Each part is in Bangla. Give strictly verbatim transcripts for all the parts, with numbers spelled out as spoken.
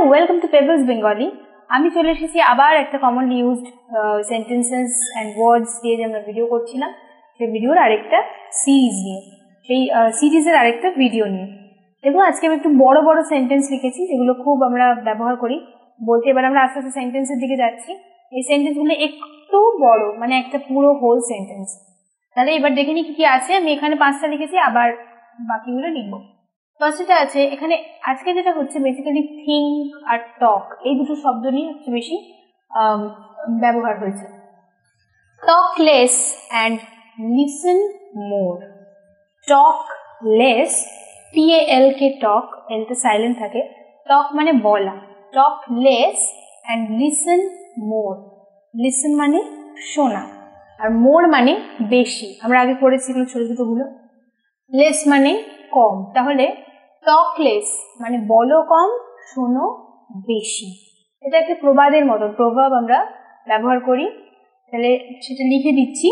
Welcome to pebbles Bengali. আমি চলে এসেছি আবার একটা commonly used sentences and words দিয়ে যে আমরা ভিডিও করছিলাম সেই ভিডিওর আরেকটা সিরিজ নিয়ে, সেই সিরিজের আরেকটা ভিডিও নিয়ে। দেখুন, আজকে আমি একটু বড় বড় সেন্টেন্স লিখেছি যেগুলো খুব আমরা ব্যবহার করি বলতে। এবার আমরা আস্তে আস্তে সেন্টেন্সের দিকে যাচ্ছি। এই সেন্টেন্সগুলো একটু বড়, মানে একটা পুরো হোল সেন্টেন্স। তাহলে এবার দেখে নিই কি কি আছে। আমি এখানে পাঁচটা লিখেছি, আবার বাকিগুলো লিখবো। ফার্স্টটা আছে এখানে, আজকে যেটা হচ্ছে বেসিক্যালি থিঙ্ক আর টক, এই দুটো শব্দ নিয়ে সবচেয়ে বেশি ব্যবহার হয়েছে। Talk less and listen more. Talk less, T A L K talk, এলটা সাইলেন্ট থাকে। টক মানে বলা, talk less and listen more. Listen মানে শোনা, আর মোর মানে বেশি। আমরা আগে পড়েছিলাম ছোট ছোটগুলো। লেস মানে কম, তাহলে টক লেস মানে বলো কম, শোনো বেশি। এটা একটা প্রবাদের মতো, প্রভাব আমরা ব্যবহার করি। তাহলে সেটা লিখে দিচ্ছি।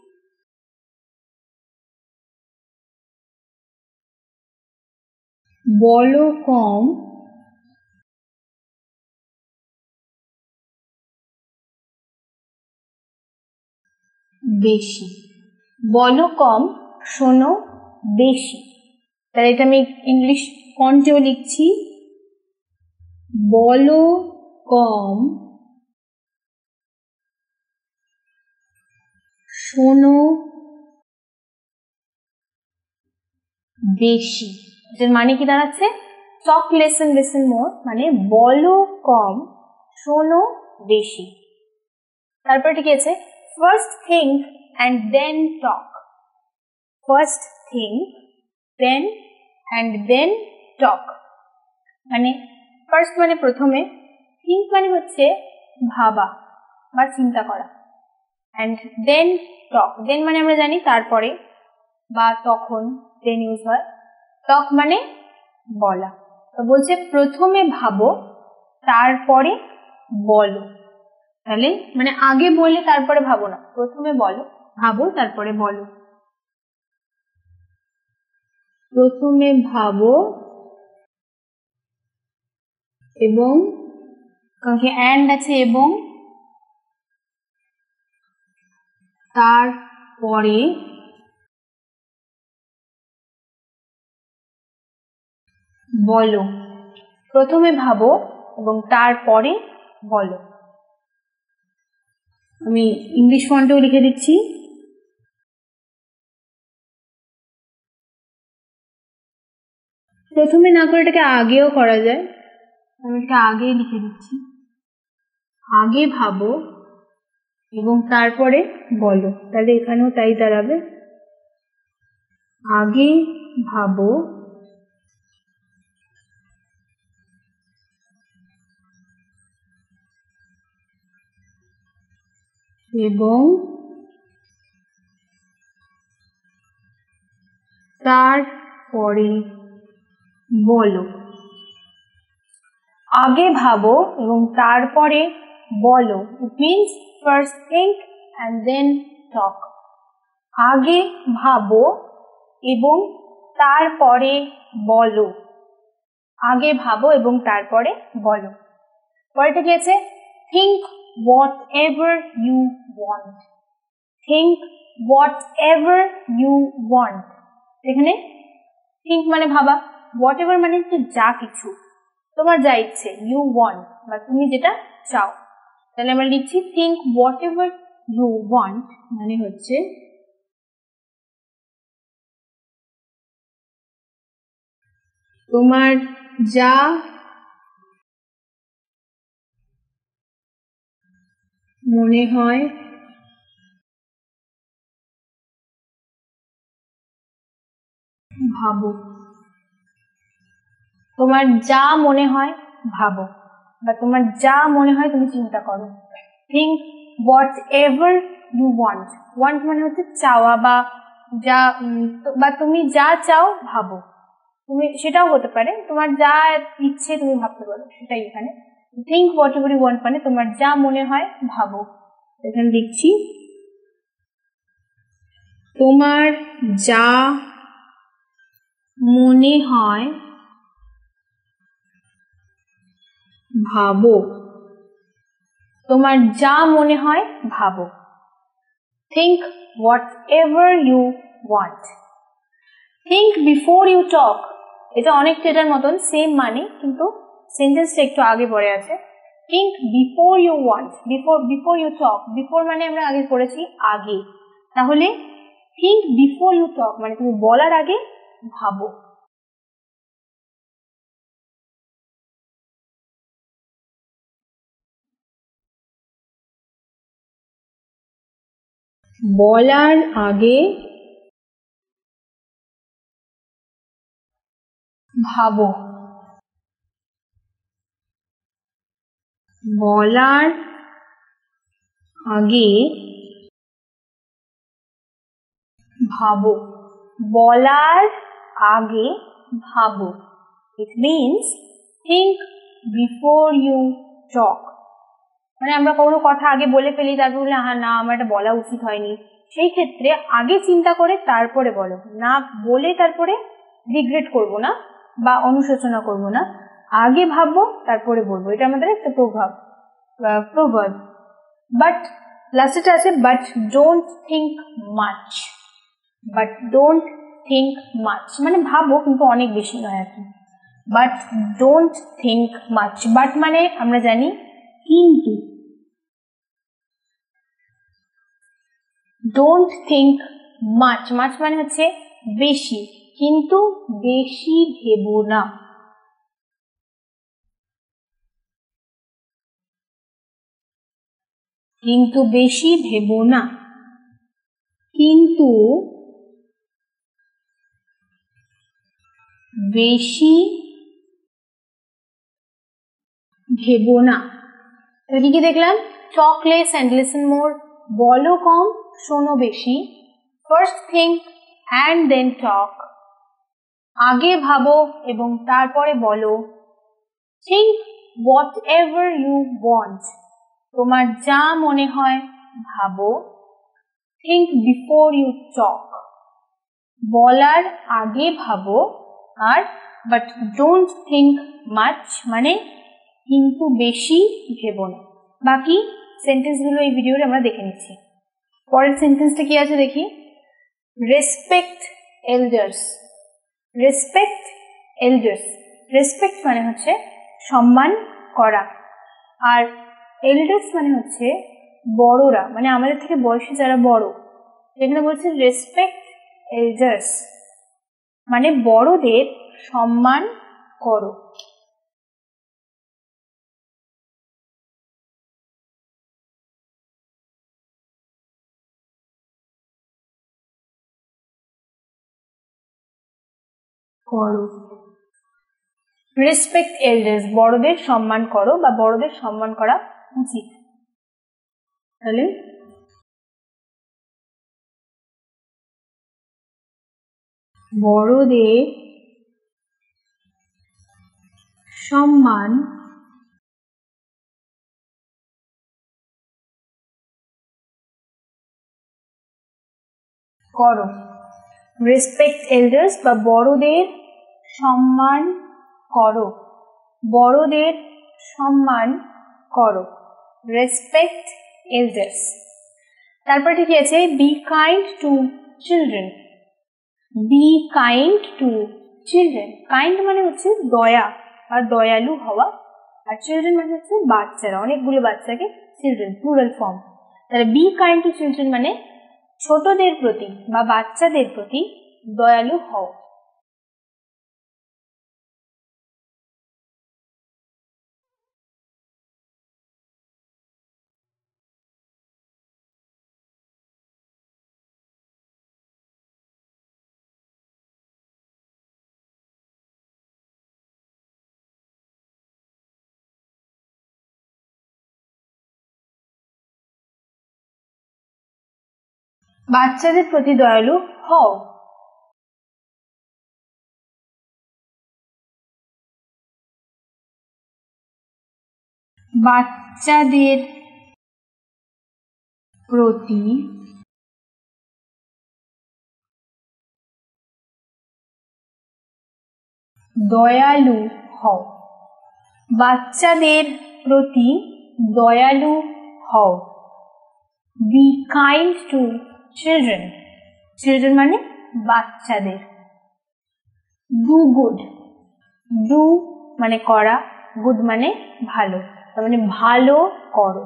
বলো কম, বেশি। বলো কম, শোনো বেশি। তাহলে এটা আমি ইংলিশ ফন্টেও লিখছি। বলো কম, শোনো বেশি। এটার মানে কি দাঁড়াচ্ছে? টক লেসেন লিসেন মোর মানে বলো কম, শোনো বেশি। তারপর ঠিক আছে, first think and then talk. First think then and then talk মানে ফার্স্ট মানে প্রথমে, থিঙ্ক মানে হচ্ছে ভাবা বা চিন্তা করা, অ্যান্ড দেন টক। দেন মানে আমরা জানি তারপরে বা তখন দেন ইউজ হয়। টক মানে বলা। তো বলছে প্রথমে ভাবো তারপরে বলো। তাহলে মানে আগে বলে তারপরে ভাবো না, প্রথমে বলো, ভাবো তারপরে বলো। প্রথমে ভাবো এবং অ্যান্ড আছে এবং তারপরে বলো। প্রথমে ভাবো এবং তারপরে বলো। আমি ইংলিশ ফন্টেও লিখে দিচ্ছি। প্রথমে না করে এটাকে আগেও করা যায়, আমি এটাকে আগেই লিখে দিচ্ছি। আগে ভাবো এবং তারপরে বলো। তাহলে এখানেও তাই দাঁড়াবে, আগে ভাবো এবং তারপরে বলো। আগে ভাবো এবং তারপরে বলো। It means first think and then talk. আগে ভাবো এবং তারপরে বলো। আগে ভাবো এবং তারপরে বলো। পরেটা কি আছে? Think whatever you want. Think whatever you want. এখানে থিঙ্ক মানে ভাবা, হোয়াট এভার মানে হচ্ছে যা কিছু, তোমার যা ইচ্ছে, ইউ ওয়ান্ট বা তুমি যেটা চাও। তাহলে আমরা লিখছি think whatever you want মানে হচ্ছে তোমার যা মনে হয় ভাবো। তোমার যা মনে হয় ভাবো, বা তোমার যা মনে হয় তুমি চিন্তা করো। Think whatever you want. Want মানে হচ্ছে চাওয়া বা যা, বা তুমি যা চাও ভাবো। তুমি সেটাও হতে পারে, তোমার যা ইচ্ছে তুমি ভাবতে পারো, সেটাই এখানে think whatever you want মানে তোমার যা মনে হয় ভাবো। এখানে লিখছি তোমার যা মনে হয় ভাবো, তোমার যা মনে হয় ভাবো। Think whatever you want. Think before you talk. এটা অনেকটা এটার মতন সেম মানে, কিন্তু সেন্টেন্সটা একটু আগে পড়ে আছে। Think before you want. Before before you talk. Before মানে আমরা আগে পড়েছি আগে। তাহলে think before you talk মানে তুমি বলার আগে ভাবো। বলার আগে ভাবো, বলার আগে ভাবো, বলার আগে ভাবো। It means think before you talk. মানে আমরা কোনো কথা আগে বলে ফেলি, তারপর বলে হ্যাঁ না আমার এটা বলা উচিত হয়নি, সেই ক্ষেত্রে আগে চিন্তা করে তারপরে বলো, না বলে তারপরে রিগ্রেট করব না বা অনুশোচনা করব না, আগে ভাববো তারপরে বলবো। এটা আমাদের একটা প্রভাব প্রভাব বাট লাস্টে আছে but don't think much. But don't think much মানে ভাবো কিন্তু অনেক বেশি নয় আর কি। But don't think much, but মানে আমরা জানি কিন্তু, ডোন্ট থিঙ্ক মাচ, মাচ মানে হচ্ছে বেশি, কিন্তু বেশি ভেবো না। কিন্তু বেশি ভেবো না, কিন্তু বেশি ভেবো না। কি কি দেখলাম? Talk less and listen more, বলো কম শোনো বেশি, first think and then talk, আগে ভাবো এবং তারপরে বলো, think whatever you want, তোমার যা মনে হয় ভাবো, থিঙ্ক বিফোর ইউ টক, বলার আগে ভাবো, আর বাট ডোন্ট থিঙ্ক মাচ মানে কিন্তু বেশি ভেবো না। বাকি সেন্টেন্সগুলো এই ভিডিওতে আমরা দেখে নিচ্ছি। পরের সেন্টেন্সটা কি আছে দেখি। Respect elders, respect elders, respect মানে হচ্ছে সম্মান করা, আর এল্ডার্স মানে হচ্ছে বড়রা, মানে আমাদের থেকে বয়সে যারা বড়। যেখানে বলছে রেসপেক্ট এল্ডার্স মানে বড়দের সম্মান করো। করো, রেসপেক্ট এল্ডার্স বড়দের সম্মান করো বা বড়দের সম্মান করা উচিত। তাহলে বড়দের সম্মান করো, রেসপেক্ট এল্ডার্স বা বড়দের সম্মান করো, বড়দের সম্মান করো, রেসপেক্ট এল্ডার্স। তারপর ঠিক আছে be kind to children, be kind to children, kind মানে হচ্ছে দয়া বা দয়ালু হওয়া, আর চিলড্রেন মানে হচ্ছে বাচ্চারা, অনেকগুলো বাচ্চাকে চিলড্রেন প্লুরাল ফর্ম। তাহলে বি কাইন্ড টু চিলড্রেন মানে ছোটদের প্রতি বা বাচ্চাদের প্রতি দয়ালু হও। বাচ্চাদের প্রতি দয়ালু হও। বাচ্চাদের প্রতি দয়ালু হও। বাচ্চাদের প্রতি দয়ালু হও। Be kind to children. Children মানে বাচ্চাদের। Do good. ডু মানে করা, গুড মানে ভালো, তার মানে ভালো করো।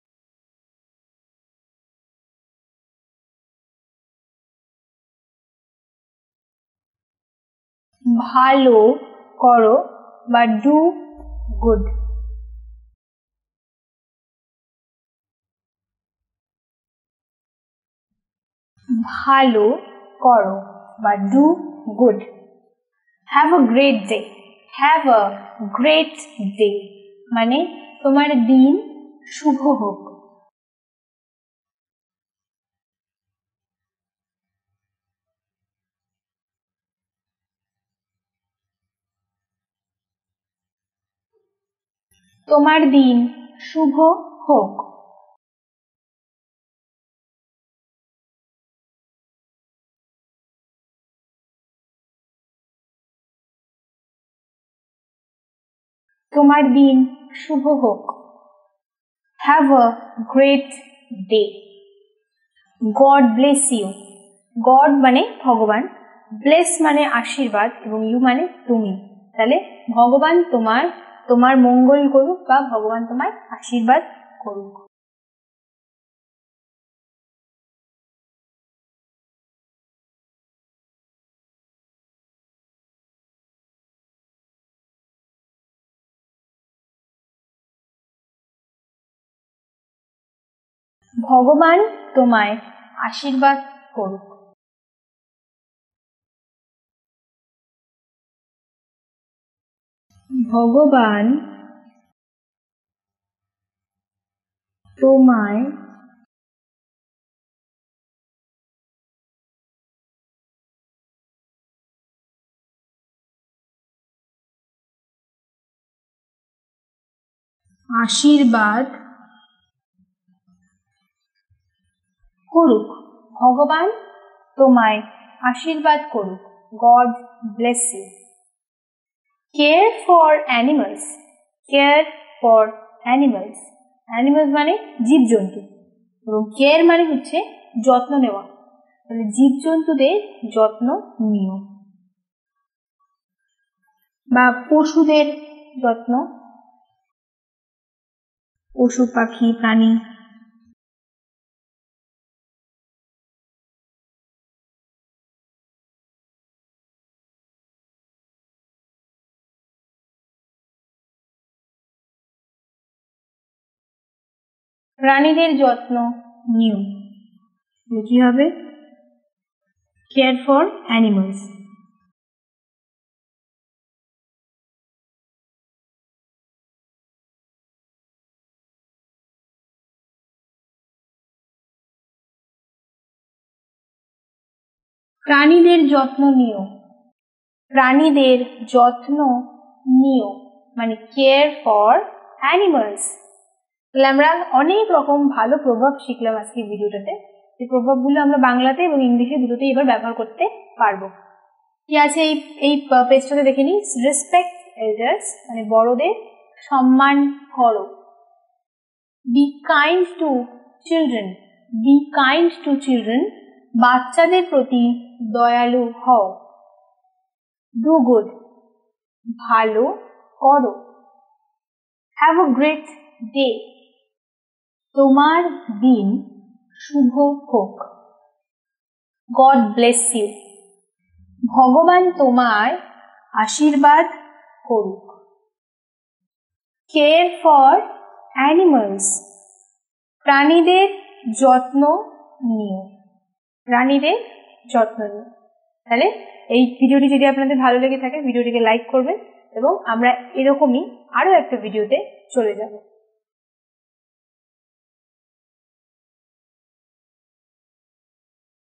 ভালো করো বা ডু গুড। ভালো করো বা do good. Have a great day. Have a great day মানে তোমার দিন শুভ হোক। তোমার দিন শুভ হোক। তোমার দিন শুভ হোক। Have a great day. God bless you. God মানে ভগবান, ব্লেস মানে আশীর্বাদ এবং ইউ মানে তুমি। তাহলে ভগবান তোমার তোমার মঙ্গল করুক বা ভগবান তোমায় আশীর্বাদ করুক। ভগবান তোমায় আশীর্বাদ করুক। ভগবান তোমায় আশীর্বাদ করুক। ভগবান তোমায় আশীর্বাদ করুক। God bless you. Care for animals. Care for animals. Animals মানে জীবজন্তু এবং কেয়ার মানে হচ্ছে যত্ন নেওয়া, মানে জীবজন্তুদের যত্ন নিও বা পশুদের যত্ন, পশু পাখি প্রাণী। প্রাণীদের যত্ন নিও, কি হবে? Care for animals. প্রাণীদের যত্ন নিও। প্রাণীদের যত্ন নিও মানে কেয়ার ফর অ্যানিমালস। তাহলে আমরা অনেক রকম ভালো প্রভাব শিখলাম আজকের ভিডিওটাতে। এই প্রভাবগুলো আমরা বাংলাতে এবং ইংলিশে দুটোতেই এবার ব্যবহার করতে পারবো। কি আছে এই এই পেজটাতে দেখে নিই। রেসপেক্ট এল্ডার্স মানে বড়দের সম্মান করো। Be kind to children. Be kind to children বাচ্চাদের প্রতি দয়ালু হও। ডু গুড ভালো করো। হ্যাভ আ গ্রেট ডে তোমার দিন শুভ হোক। গড ব্লেস ইউ ভগবান তোমায় আশীর্বাদ করুক। কেয়ার ফর অ্যানিমালস প্রাণীদের যত্ন নিও। প্রাণীদের যত্ন নিও। তাহলে এই ভিডিওটি যদি আপনাদের ভালো লেগে থাকে ভিডিওটিকে লাইক করবেন এবং আমরা এরকমই আরো একটা ভিডিওতে চলে যাব।